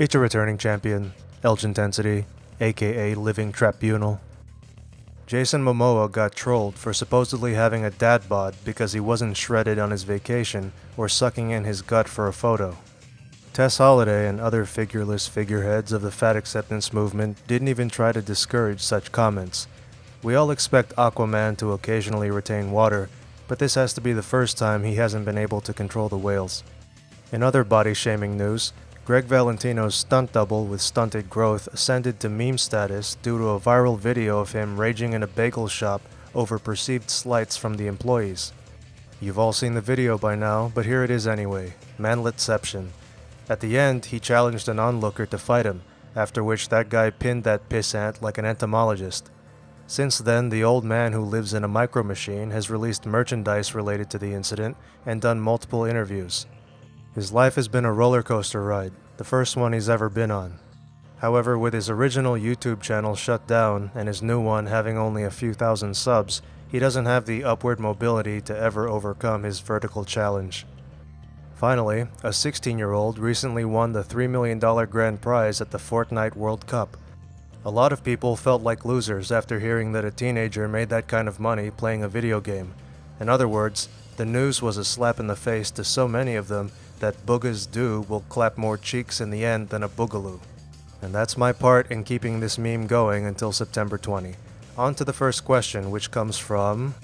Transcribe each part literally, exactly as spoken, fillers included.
It's a returning champion, Elgin Tensity, aka Living Tribunal. Jason Momoa got trolled for supposedly having a dad bod because he wasn't shredded on his vacation or sucking in his gut for a photo. Tess Holliday and other figureless figureheads of the fat acceptance movement didn't even try to discourage such comments. We all expect Aquaman to occasionally retain water, but this has to be the first time he hasn't been able to control the whales. In other body-shaming news, Greg Valentino's stunt double with stunted growth ascended to meme status due to a viral video of him raging in a bagel shop over perceived slights from the employees. You've all seen the video by now, but here it is anyway, Manletception. At the end, he challenged an onlooker to fight him, after which that guy pinned that pissant like an entomologist. Since then, the old man who lives in a micro machine has released merchandise related to the incident and done multiple interviews. His life has been a roller coaster ride, the first one he's ever been on. However, with his original YouTube channel shut down and his new one having only a few thousand subs, he doesn't have the upward mobility to ever overcome his vertical challenge. Finally, a sixteen-year-old recently won the three million dollar grand prize at the Fortnite World Cup. A lot of people felt like losers after hearing that a teenager made that kind of money playing a video game. In other words, the news was a slap in the face to so many of them that Boogas Do will clap more cheeks in the end than a boogaloo. And that's my part in keeping this meme going until September twentieth. On to the first question, which comes from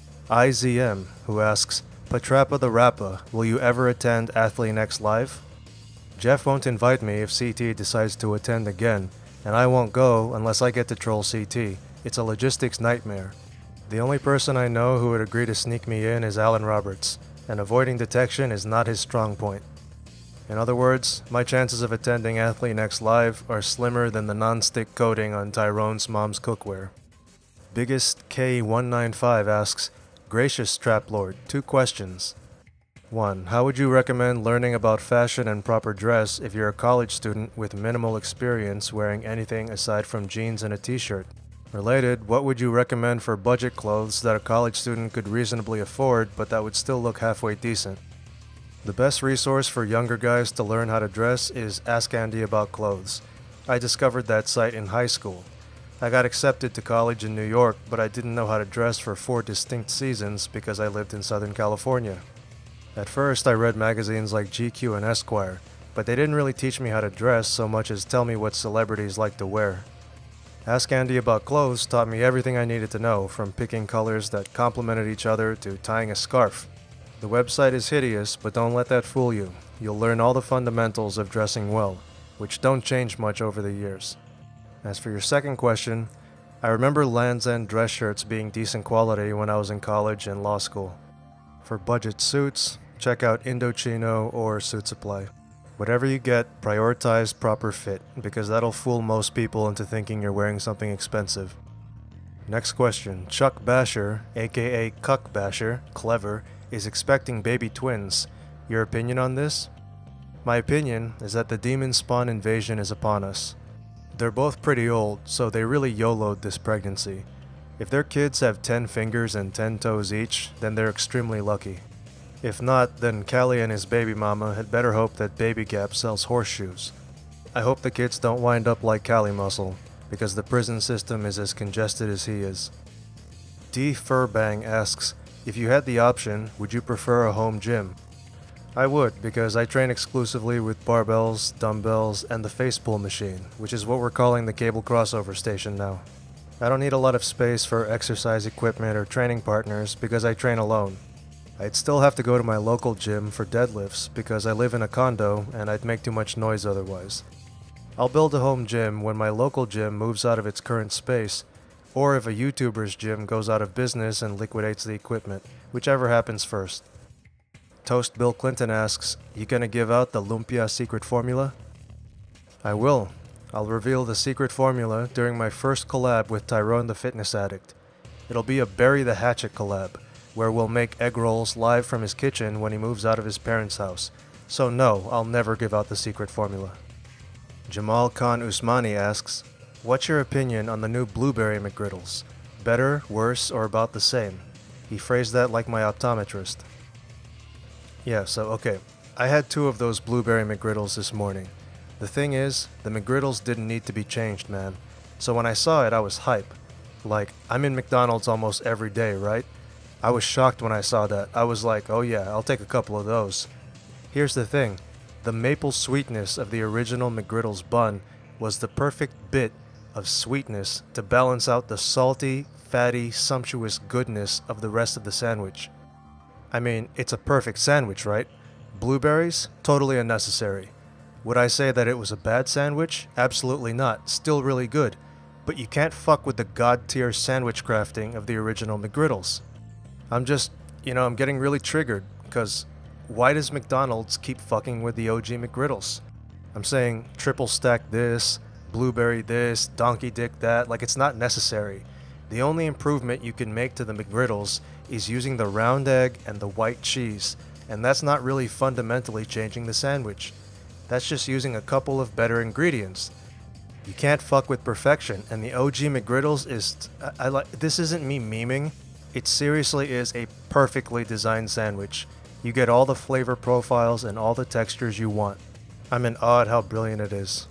I Z M, who asks, Patrappa the Rappa, will you ever attend Athlenex Live? Jeff won't invite me if C T decides to attend again, and I won't go unless I get to troll C T. It's a logistics nightmare. The only person I know who would agree to sneak me in is Alan Roberts, and avoiding detection is not his strong point. In other words, my chances of attending Athlenex Live are slimmer than the non-stick coating on Tyrone's mom's cookware. Biggest K one nine five asks, Gracious Traplord, two questions. one. How would you recommend learning about fashion and proper dress if you're a college student with minimal experience wearing anything aside from jeans and a t-shirt? Related, what would you recommend for budget clothes that a college student could reasonably afford but that would still look halfway decent? The best resource for younger guys to learn how to dress is Ask Andy About Clothes. I discovered that site in high school. I got accepted to college in New York, but I didn't know how to dress for four distinct seasons because I lived in Southern California. At first, I read magazines like G Q and Esquire, but they didn't really teach me how to dress so much as tell me what celebrities like to wear. Ask Andy About Clothes taught me everything I needed to know, from picking colors that complemented each other to tying a scarf. The website is hideous, but don't let that fool you. You'll learn all the fundamentals of dressing well, which don't change much over the years. As for your second question, I remember Land's End dress shirts being decent quality when I was in college and law school. For budget suits, check out Indochino or Suit Supply. Whatever you get, prioritize proper fit, because that'll fool most people into thinking you're wearing something expensive. Next question. Chuck Basher, aka Cuck Basher, clever, is expecting baby twins. Your opinion on this? My opinion is that the demon spawn invasion is upon us. They're both pretty old, so they really YOLO'd this pregnancy. If their kids have ten fingers and ten toes each, then they're extremely lucky. If not, then Callie and his baby mama had better hope that Baby Gap sells horseshoes. I hope the kids don't wind up like Callie Muscle, because the prison system is as congested as he is. D. Furbang asks, if you had the option, would you prefer a home gym? I would, because I train exclusively with barbells, dumbbells, and the face pull machine, which is what we're calling the cable crossover station now. I don't need a lot of space for exercise equipment or training partners because I train alone. I'd still have to go to my local gym for deadlifts because I live in a condo and I'd make too much noise otherwise. I'll build a home gym when my local gym moves out of its current space, or if a YouTuber's gym goes out of business and liquidates the equipment, whichever happens first. Toast Bill Clinton asks, you gonna give out the Lumpia secret formula? I will. I'll reveal the secret formula during my first collab with Tyrone the Fitness Addict. It'll be a Bury the Hatchet collab, where we'll make egg rolls live from his kitchen when he moves out of his parents' house. So no, I'll never give out the secret formula. Jamal Khan Usmani asks, what's your opinion on the new blueberry McGriddles? Better, worse, or about the same? He phrased that like my optometrist. Yeah, so okay. I had two of those blueberry McGriddles this morning. The thing is, the McGriddles didn't need to be changed, man. So when I saw it, I was hype. Like, I'm in McDonald's almost every day, right? I was shocked when I saw that. I was like, oh yeah, I'll take a couple of those. Here's the thing. The maple sweetness of the original McGriddles bun was the perfect bit of sweetness to balance out the salty, fatty, sumptuous goodness of the rest of the sandwich. I mean, it's a perfect sandwich, right? Blueberries? Totally unnecessary. Would I say that it was a bad sandwich? Absolutely not. Still really good. But you can't fuck with the god-tier sandwich crafting of the original McGriddles. I'm just, you know, I'm getting really triggered, because why does McDonald's keep fucking with the O G McGriddles? I'm saying triple stack this, blueberry this, donkey dick that, like it's not necessary. The only improvement you can make to the McGriddles is using the round egg and the white cheese, and that's not really fundamentally changing the sandwich. That's just using a couple of better ingredients. You can't fuck with perfection, and the O G McGriddles is, I, I like, this isn't me memeing, it seriously is a perfectly designed sandwich. You get all the flavor profiles and all the textures you want. I'm in awe at how brilliant it is.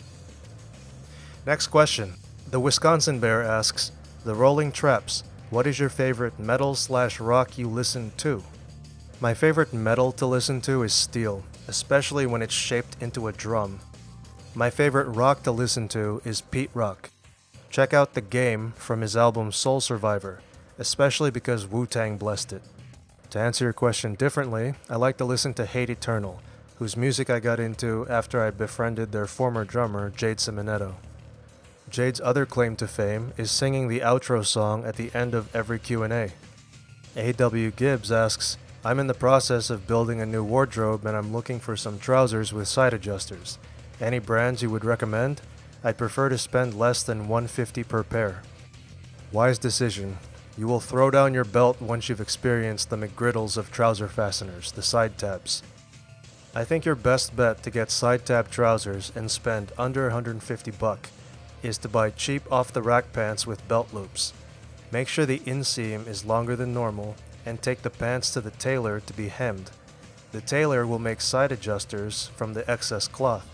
Next question. The Wisconsin Bear asks, The Rolling Traps, what is your favorite metal slash rock you listen to? My favorite metal to listen to is steel, especially when it's shaped into a drum. My favorite rock to listen to is Pete Rock. Check out The Game from his album Soul Survivor, especially because Wu-Tang blessed it. To answer your question differently, I like to listen to Hate Eternal, whose music I got into after I befriended their former drummer, Jade Simonetto. Jade's other claim to fame is singing the outro song at the end of every Q and A. A W Gibbs asks, I'm in the process of building a new wardrobe and I'm looking for some trousers with side adjusters. Any brands you would recommend? I'd prefer to spend less than one hundred fifty dollars per pair. Wise decision. You will throw down your belt once you've experienced the McGriddles of trouser fasteners, the side tabs. I think your best bet to get side tab trousers and spend under one hundred fifty bucks is to buy cheap off-the-rack pants with belt loops. Make sure the inseam is longer than normal and take the pants to the tailor to be hemmed. The tailor will make side adjusters from the excess cloth.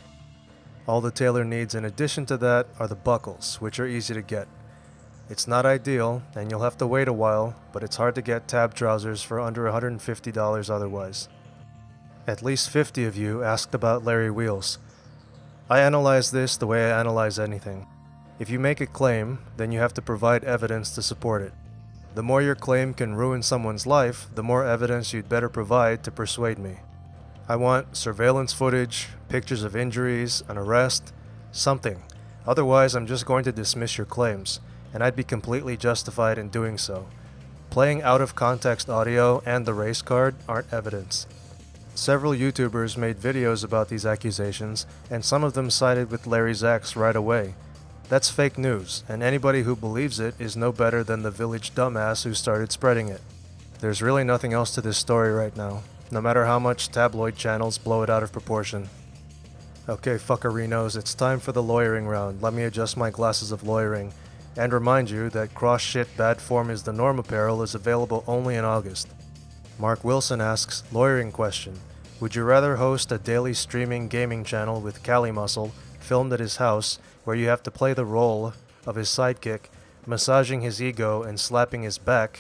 All the tailor needs in addition to that are the buckles, which are easy to get. It's not ideal, and you'll have to wait a while, but it's hard to get tab trousers for under one hundred fifty dollars otherwise. At least fifty of you asked about Larry Wheels. I analyze this the way I analyze anything. If you make a claim, then you have to provide evidence to support it. The more your claim can ruin someone's life, the more evidence you'd better provide to persuade me. I want surveillance footage, pictures of injuries, an arrest, something. Otherwise, I'm just going to dismiss your claims, and I'd be completely justified in doing so. Playing out-of-context audio and the race card aren't evidence. Several YouTubers made videos about these accusations, and some of them sided with Larry Zacks right away. That's fake news, and anybody who believes it is no better than the village dumbass who started spreading it. There's really nothing else to this story right now, no matter how much tabloid channels blow it out of proportion. Okay, fuckerinos, it's time for the lawyering round. Let me adjust my glasses of lawyering, and remind you that Cross Shit Bad Form is the Norm apparel is available only in August. Mark Wilson asks, lawyering question. Would you rather host a daily streaming gaming channel with Cali Muscle, filmed at his house, where you have to play the role of his sidekick, massaging his ego and slapping his back,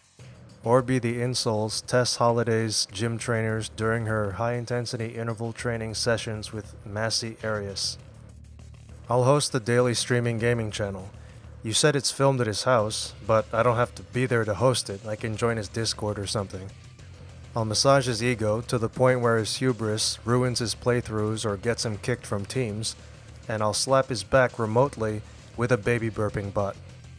or be the insoles Tess Holliday's gym trainers during her high-intensity interval training sessions with Massey Arias? I'll host the daily streaming gaming channel. You said it's filmed at his house, but I don't have to be there to host it. I can join his Discord or something. I'll massage his ego to the point where his hubris ruins his playthroughs or gets him kicked from teams, and I'll slap his back remotely with a baby burping bot.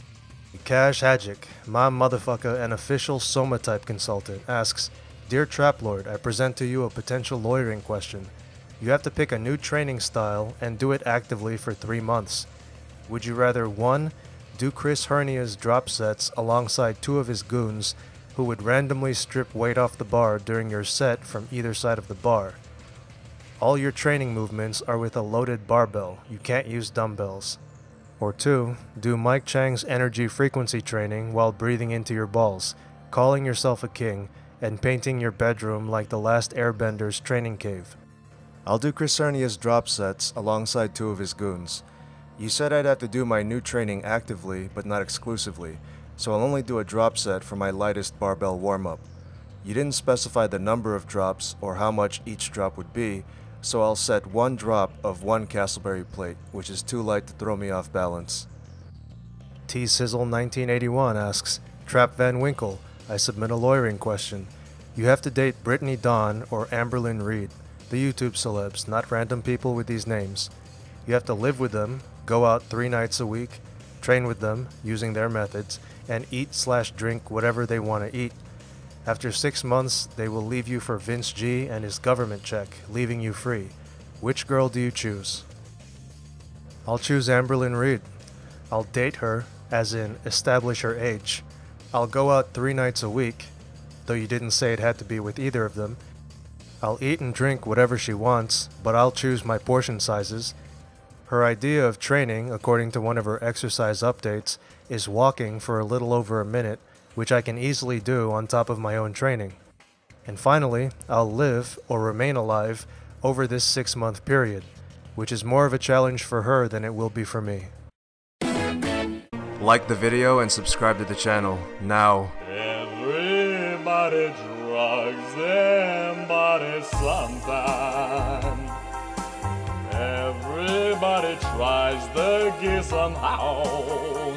Cash Hajic, my motherfucker and official Soma-type consultant, asks, Dear Traplord, I present to you a potential lawyering question. You have to pick a new training style and do it actively for three months. Would you rather one, do Chris Hernia's drop sets alongside two of his goons who would randomly strip weight off the bar during your set from either side of the bar? All your training movements are with a loaded barbell. You can't use dumbbells. Or two, do Mike Chang's energy frequency training while breathing into your balls, calling yourself a king, and painting your bedroom like the last Airbender's training cave. I'll do Chris Cernia's drop sets alongside two of his goons. You said I'd have to do my new training actively, but not exclusively, so I'll only do a drop set for my lightest barbell warm-up. You didn't specify the number of drops or how much each drop would be, so I'll set one drop of one Castleberry plate, which is too light to throw me off balance. T-Sizzle nineteen eighty-one asks, Trap Van Winkle, I submit a lawyering question. You have to date Brittany Dawn or Amberlynn Reed, the YouTube celebs, not random people with these names. You have to live with them, go out three nights a week, train with them using their methods, and eat slash drink whatever they want to eat. After six months, they will leave you for Vince G and his government check, leaving you free. Which girl do you choose? I'll choose Amberlynn Reed. I'll date her, as in establish her age. I'll go out three nights a week, though you didn't say it had to be with either of them. I'll eat and drink whatever she wants, but I'll choose my portion sizes. Her idea of training, according to one of her exercise updates, is walking for a little over a minute, which I can easily do on top of my own training. And finally, I'll live, or remain alive, over this six-month period, which is more of a challenge for her than it will be for me. Like the video and subscribe to the channel, now. Everybody drugs them bodies sometime. Everybody tries the gear somehow.